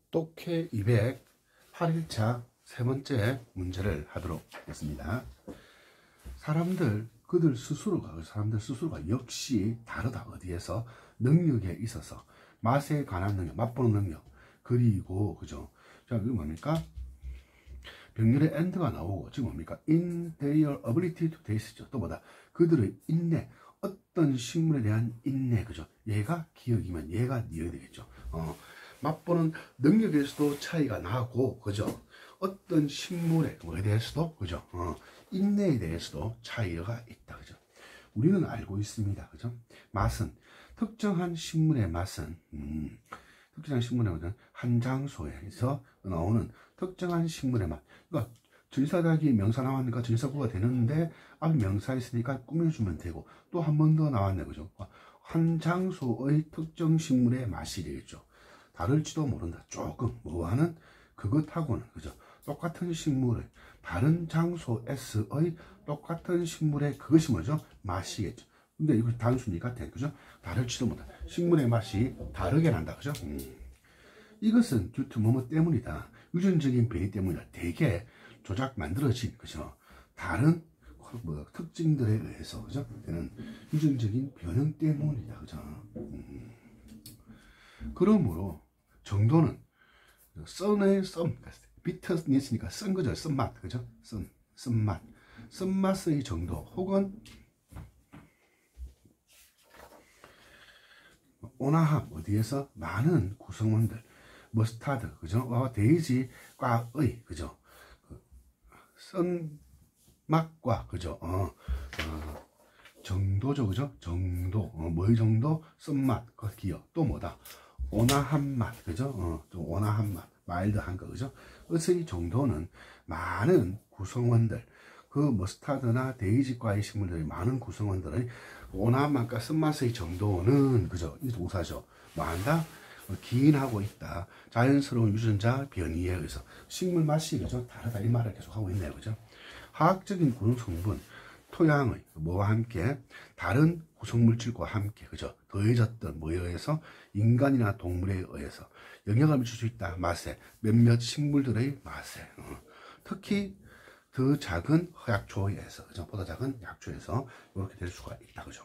똑해 208일차 세 번째 문제를 하도록 하겠습니다. 사람들 스스로가 역시 다르다. 어디에서? 능력에 있어서. 맛에 관한 능력, 맛보는 능력. 그리고, 그죠? 자, 이거 뭡니까? 병렬의 and가 나오고, 지금 뭡니까? in their ability to taste죠. 또 뭐다? 그들의 인내. 어떤 식물에 대한 인내, 그죠? 얘가 기억이면 얘가 니어야 되겠죠. 맛보는 능력에서도 차이가 나고, 그죠? 어떤 식물에 대해서도, 그죠? 인내에 대해서도 차이가 있다, 그죠? 우리는 알고 있습니다, 그죠? 맛은, 특정한 식물의 맛은, 특정한 식물의 맛은 한 장소에서 나오는 특정한 식물의 맛. 그러니까 전사닭이 명사 나왔으니까 전사구가 되는데 앞에 명사 있으니까 꾸며주면 되고, 또 한 번 더 나왔네, 그죠? 한 장소의 특정 식물의 맛이 되겠죠. 다를지도 모른다. 조금 뭐하는 그것하고는, 그죠? 똑같은 식물의 다른 장소에서의 똑같은 식물의 그것이 뭐죠? 맛이겠죠. 근데 이거 단순히가 돼, 그죠? 다를지도 못한다. 식물의 맛이 다르게 난다, 그죠? 이것은 듀투 뭐뭐 때문이다. 유전적인 변이 때문이다. 대개 조작 만들어진, 그죠? 다른 특징들에 의해서, 그죠? 되는 유전적인 변형 때문이다, 그죠? 그러므로 정도는 썬의 썬, 비터니스니까 쓴 거죠. 쓴맛, 그죠? 쓴맛. 쓴맛의 정도, 혹은 온화함, 어디에서? 많은 구성원들, 머스타드, 그죠? 데이지과의, 그죠? 쓴맛과, 그죠? 정도죠, 그죠? 정도, 뭐의 정도? 쓴맛, 그 기억, 또 뭐다? 온화한 맛, 그죠? 좀 온화한 맛, 마일드한 거, 그죠? 의의 정도는 많은 구성원들, 그 머스타드나 데이지과의 식물들의 많은 구성원들의 온화한 맛과 쓴맛의 정도는, 그죠? 이 동사죠. 뭐 한다? 기인하고 있다. 자연스러운 유전자 변이에 의해서 식물 맛이, 그죠? 다르다. 이 말을 계속 하고 있네요, 그죠? 화학적인 구성성분, 토양의 뭐와 함께 다른 구성물질과 함께, 그죠? 더해졌던 뭐에 의해서? 인간이나 동물에 의해서 영향을 미칠 수 있다. 맛에, 몇몇 식물들의 맛에, 특히 더 작은 약초에서, 그죠? 보다 작은 약초에서 이렇게 될 수가 있다, 그죠?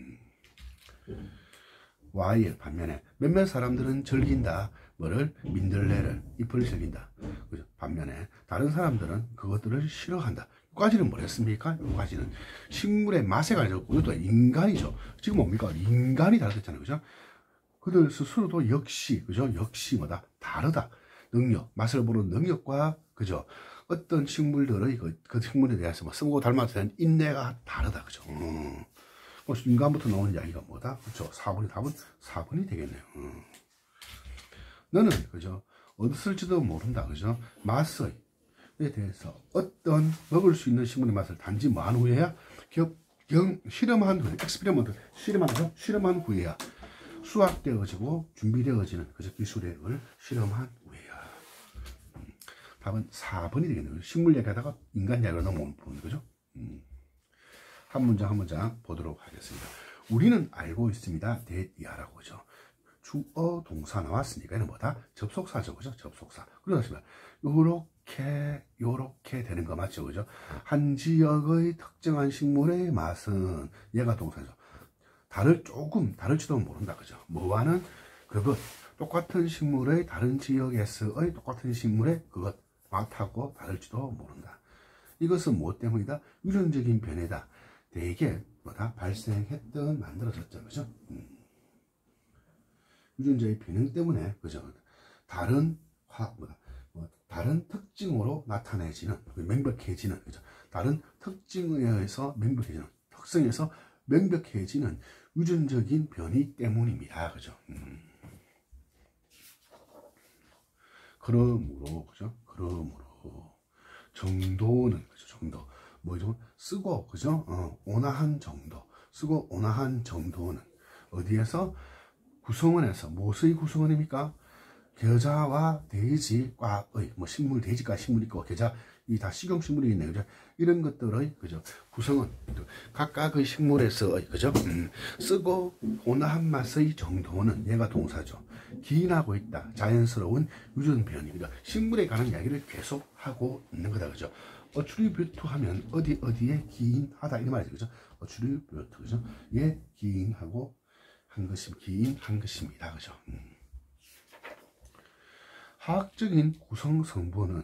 Y의 반면에 몇몇 사람들은 즐긴다. 뭐를? 민들레를, 잎을 즐긴다, 그죠? 반면에 다른 사람들은 그것들을 싫어한다. 여기까지는 뭐랬습니까? 여기까지는 식물의 맛에 관해서, 이것도 인간이죠. 지금 뭡니까? 인간이 다르겠잖아요, 그죠? 그들 스스로도 역시, 그죠? 역시 뭐다? 다르다. 능력, 맛을 보는 능력과, 그죠? 어떤 식물들의 그 식물에 대해서 뭐 쓰고 닮아서 인내가 다르다, 그죠? 인간부터 나오는 이야기가 뭐다? 그렇죠? 4번이 답은 4번이 되겠네요. 너는, 그죠? 얻었을지도 모른다, 그죠? 맛에 대해서 어떤 먹을 수 있는 식물의 맛을 단지 뭐한 후에야 실험한 후에, 엑스페리먼트, 실험한 후에야 수확되어지고 준비되어지는, 그죠? 기술을 실험한 후에야. 답은 4번이 되겠네요. 식물 얘기하다가 인간 얘기로 넘어오는 부분, 그죠? 한 문장 한 문장 보도록 하겠습니다. 우리는 알고 있습니다. 대이하라고, 그죠? 주어 동사 나왔으니까 이는 뭐다? 접속사죠, 그죠? 접속사. 그러다 요렇게 되는 거 맞죠, 그죠? 한 지역의 특정한 식물의 맛은, 얘가 동사죠. 조금 다를지도 모른다, 그죠? 뭐와는 그것, 똑같은 식물의 다른 지역에서의 똑같은 식물의 그것, 맛하고 다를지도 모른다. 이것은 무엇 때문이다? 유전적인 변이다. 대개 뭐다? 발생했던, 만들어졌죠, 그죠? 유전자의 변형 때문에, 그죠? 다른 다른 특징으로 나타내지는, 명백해지는, 그죠? 다른 특징에 의해서 명백해지는, 특성에서 명백해지는 유전적인 변이 때문입니다, 그죠? 그러므로, 그죠? 정도는, 그죠? 정도. 뭐죠? 쓰고, 그죠? 온화한 정도. 쓰고 온화한 정도는 어디에서? 구성원에서. 무엇의 구성원입니까? 겨자와 데이지과의, 식물, 데이지과 식물이 있고, 겨자, 이 다 식용식물이 있네, 그죠? 이런 것들의, 그죠? 구성은 각각의 식물에서, 그죠? 쓰고 온화한 맛의 정도는 얘가 동사죠. 기인하고 있다. 자연스러운 유전 변이. 그죠? 식물에 관한 이야기를 계속 하고 있는 거다, 그죠? attribute 하면 어디에 기인하다 이 말이죠, 그죠? attribute, 그죠? 예, 기인하고 한 것임, 기인한 것입니다, 그죠? 화학적인 구성 성분은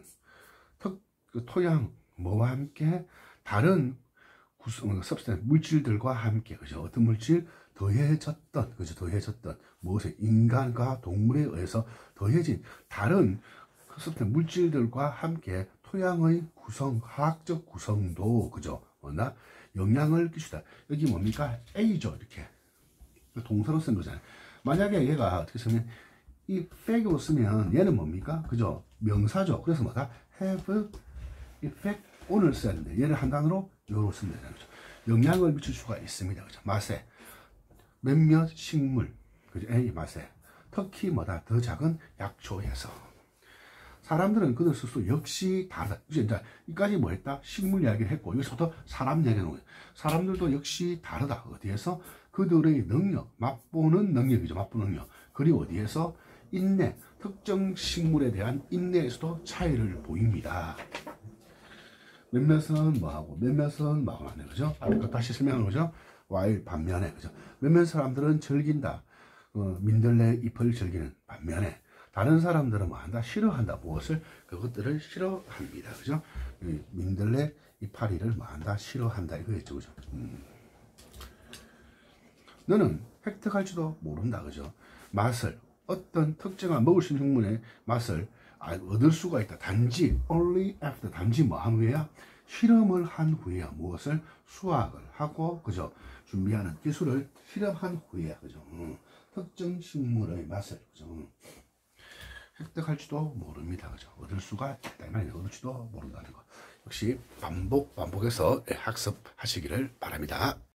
토양 뭐와 함께 다른 구성 substance 물질들과 함께, 그죠? 어떤 물질 더해졌던, 그죠? 더해졌던 무엇에 인간과 동물에 의해서 더해진 다른 substance 물질들과 함께 토양의 구성, 화학적 구성도, 그죠? 뭐나 영향을 끼치다. 여기 뭡니까? A죠, 이렇게 동사로 쓴 거잖아요. 만약에 얘가 어떻게 쓰면 이 effect으로 쓰면 얘는 뭡니까? 그죠? 명사죠. 그래서 뭐다? have effect on을 써야 되는데 얘를 한 단어로 요로 쓰면 되잖아요. 그죠? 영향을 미칠 수가 있습니다. 그죠? 맛에 몇몇 식물, 그죠? A 맛에 특히 뭐다? 더 작은 약초에서 사람들은 그들 스스로 역시 다르다. 이제 이까지 뭐 했다? 식물 이야기를 했고 여기서부터 사람 이야기를 하는 거예요. 사람들도 역시 다르다. 어디에서? 그들의 능력, 맛보는 능력이죠. 맛보는 능력. 그리고 어디에서? 인내, 특정 식물에 대한 인내에서도 차이를 보입니다. 몇몇은 뭐하고 몇몇은 뭐하고 하네, 그죠? 다시 설명하는 거죠. while 반면에, 그죠? 몇몇 사람들은 즐긴다. 민들레 잎을 즐기는 반면에 다른 사람들은 뭐한다? 싫어한다. 무엇을? 그것들을 싫어합니다. 그죠? 민들레 이파리를 뭐한다? 싫어한다. 이거겠죠, 그죠? 너는 획득할지도 모른다. 그죠? 맛을, 어떤 특정한 먹을 수 있는 식물의 맛을 얻을 수가 있다. 단지 only after, 단지 뭐 한 후에야? 실험을 한 후에야. 무엇을? 수학을 하고, 그죠? 준비하는 기술을 실험한 후에야. 그죠? 특정 식물의 맛을, 그죠? 획득할지도 모릅니다. 그죠? 얻을 수가 있다. 이 말이에요. 얻을지도 모른다는 거. 역시 반복해서 학습하시기를 바랍니다.